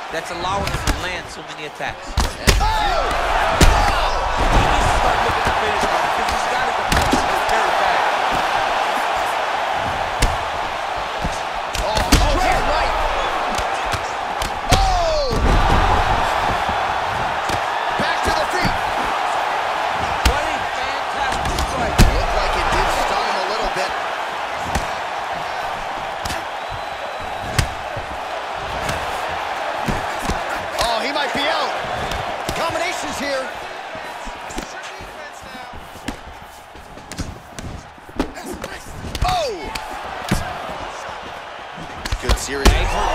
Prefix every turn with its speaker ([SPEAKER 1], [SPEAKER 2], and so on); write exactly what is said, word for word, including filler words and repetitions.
[SPEAKER 1] that's allowing him to land so many attacks.
[SPEAKER 2] Oh! Oh!
[SPEAKER 1] He needs to start looking to finish him because he's got his opponent very bad.
[SPEAKER 2] Oh, straight right. Oh! Back to the feet.
[SPEAKER 1] What a fantastic strike.
[SPEAKER 2] Looked like it did stun him a little bit. Oh, he might be out. Combinations here. Oh! Good series.